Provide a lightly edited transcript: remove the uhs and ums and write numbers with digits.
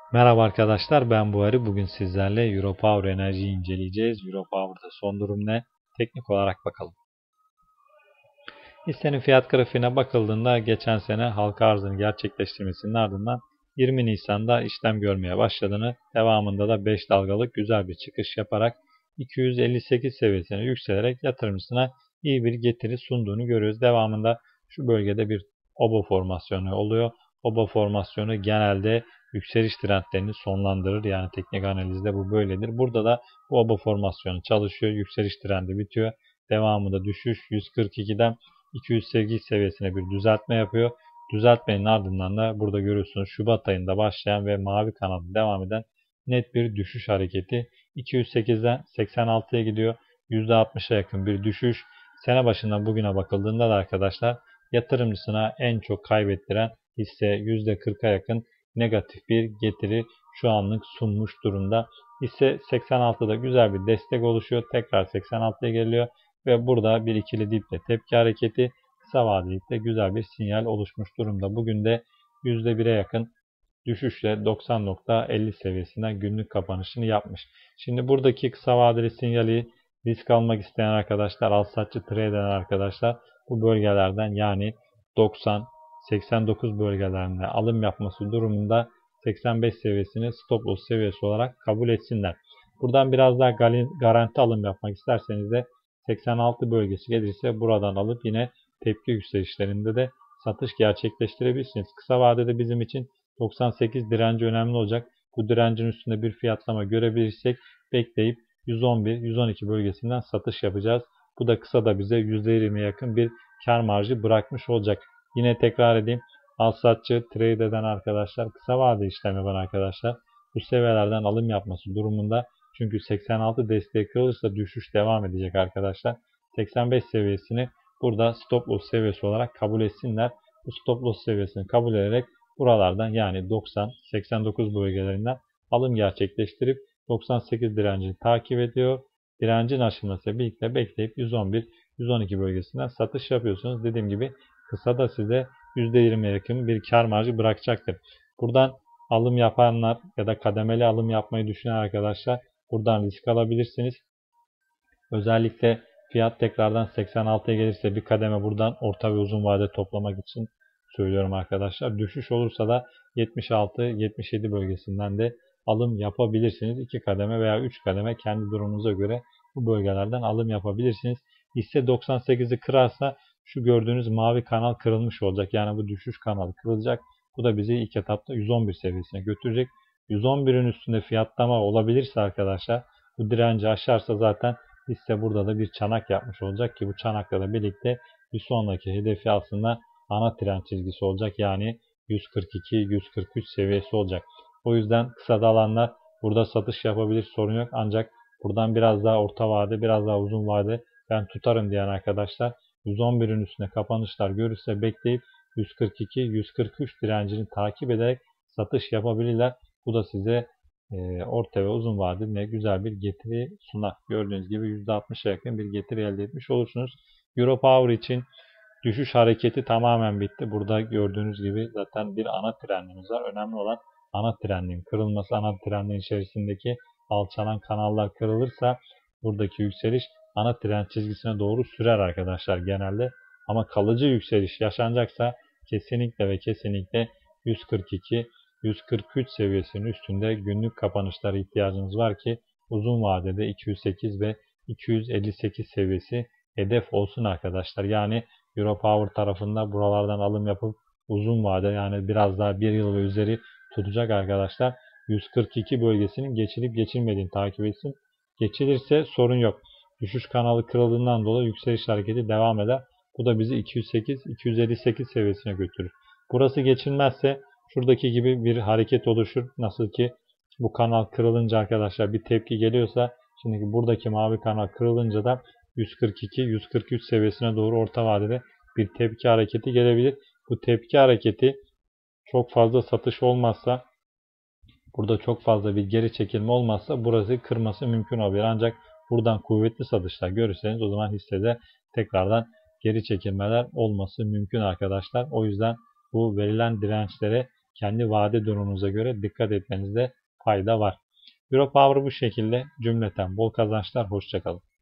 Merhaba arkadaşlar, ben Buhari. Bugün sizlerle Europower Enerji'yi inceleyeceğiz. Europower'da son durum ne? Teknik olarak bakalım. Hissenin fiyat grafiğine bakıldığında geçen sene halka arzını gerçekleştirmesinin ardından 20 Nisan'da işlem görmeye başladığını, devamında da 5 dalgalık güzel bir çıkış yaparak 258 seviyesine yükselerek yatırımcısına iyi bir getiri sunduğunu görüyoruz. Devamında şu bölgede bir obo formasyonu oluyor. Obo formasyonu genelde yükseliş trendlerini sonlandırır. Yani teknik analizde bu böyledir. Burada da bu obo formasyonu çalışıyor. Yükseliş trendi bitiyor. Devamında düşüş 142'den 208 seviyesine bir düzeltme yapıyor. Düzeltmenin ardından da burada görüyorsunuz Şubat ayında başlayan ve mavi kanalda devam eden net bir düşüş hareketi. 208'den 86'ya gidiyor. %60'a yakın bir düşüş. Sene başından bugüne bakıldığında da arkadaşlar yatırımcısına en çok kaybettiren hisse %40'a yakın negatif bir getiri şu anlık sunmuş durumda. Hisse 86'da güzel bir destek oluşuyor. Tekrar 86'ya geliyor ve burada bir ikili diple tepki hareketi, kısa vadelikte güzel bir sinyal oluşmuş durumda. Bugün de %1'e yakın düşüşle 90.50 seviyesinden günlük kapanışını yapmış. Şimdi buradaki kısa vadeli sinyali risk almak isteyen arkadaşlar, al satçı trade eden arkadaşlar bu bölgelerden yani 90 89 bölgelerinde alım yapması durumunda 85 seviyesini stop loss seviyesi olarak kabul etsinler. Buradan biraz daha garanti alım yapmak isterseniz de 86 bölgesi gelirse buradan alıp yine tepki yükselişlerinde de satış gerçekleştirebilirsiniz. Kısa vadede bizim için 98 direnci önemli olacak. Bu direncin üstünde bir fiyatlama görebilirsek bekleyip 111-112 bölgesinden satış yapacağız. Bu da kısa da bize %20'ye yakın bir kar marjı bırakmış olacak. Yine tekrar edeyim. Al satçı trade eden arkadaşlar, kısa vade işlem yapan arkadaşlar bu seviyelerden alım yapması durumunda, çünkü 86 desteği kırılırsa düşüş devam edecek arkadaşlar. 85 seviyesini burada stop loss seviyesi olarak kabul etsinler. Bu stop loss seviyesini kabul ederek buralardan yani 90-89 bölgelerinden alım gerçekleştirip 98 direncini takip ediyor. Direncin aşılması birlikte bekleyip 111-112 bölgesinden satış yapıyorsunuz. Dediğim gibi kısa da size %20'ye yakın bir kar marjı bırakacaktır. Buradan alım yapanlar ya da kademeli alım yapmayı düşünen arkadaşlar buradan risk alabilirsiniz. Özellikle fiyat tekrardan 86'ya gelirse bir kademe buradan orta ve uzun vade toplamak için söylüyorum arkadaşlar. Düşüş olursa da 76-77 bölgesinden de alım yapabilirsiniz. 2 kademe veya 3 kademe kendi durumunuza göre bu bölgelerden alım yapabilirsiniz. Hisse 98'i kırarsa şu gördüğünüz mavi kanal kırılmış olacak. Yani bu düşüş kanalı kırılacak. Bu da bizi ilk etapta 111 seviyesine götürecek. 111'in üstünde fiyatlama olabilirse arkadaşlar, bu direnci aşarsa zaten hisse burada da bir çanak yapmış olacak ki bu çanakla da birlikte bir sonraki hedefi aslında ana trend çizgisi olacak. Yani 142-143 seviyesi olacak. O yüzden kısa alanlar burada satış yapabilir, sorun yok. Ancak buradan biraz daha orta vade, biraz daha uzun vade ben tutarım diyen arkadaşlar 111'in üstüne kapanışlar görürse bekleyip 142-143 direncini takip ederek satış yapabilirler. Bu da size orta ve uzun vadede güzel bir getiri sunar. Gördüğünüz gibi %60'a yakın bir getiri elde etmiş olursunuz. Europower için düşüş hareketi tamamen bitti. Burada gördüğünüz gibi zaten bir ana trendimiz var. Önemli olan ana trendin kırılması. Ana trendin içerisindeki alçalan kanallar kırılırsa buradaki yükseliş ana trend çizgisine doğru sürer arkadaşlar genelde. Ama kalıcı yükseliş yaşanacaksa kesinlikle ve kesinlikle 142 143 seviyesinin üstünde günlük kapanışlara ihtiyacınız var ki uzun vadede 208 ve 258 seviyesi hedef olsun arkadaşlar. Yani Europower tarafında buralardan alım yapıp uzun vade yani biraz daha bir yıl ve üzeri tutacak arkadaşlar. 142 bölgesinin geçilip geçilmediğini takip etsin. Geçilirse sorun yok. Düşüş kanalı kırıldığından dolayı yükseliş hareketi devam eder. Bu da bizi 208-258 seviyesine götürür. Burası geçilmezse şuradaki gibi bir hareket oluşur. Nasıl ki bu kanal kırılınca arkadaşlar bir tepki geliyorsa, şimdi buradaki mavi kanal kırılınca da 142-143 seviyesine doğru orta vadede bir tepki hareketi gelebilir. Bu tepki hareketi çok fazla satış olmazsa, burada çok fazla bir geri çekilme olmazsa burası kırması mümkün olabilir. Ancak buradan kuvvetli satışlar görürseniz o zaman hissede tekrardan geri çekilmeler olması mümkün arkadaşlar. O yüzden bu verilen dirençlere kendi vade durumunuza göre dikkat etmenizde fayda var. Europower bu şekilde. Cümleten bol kazançlar. Hoşça kalın.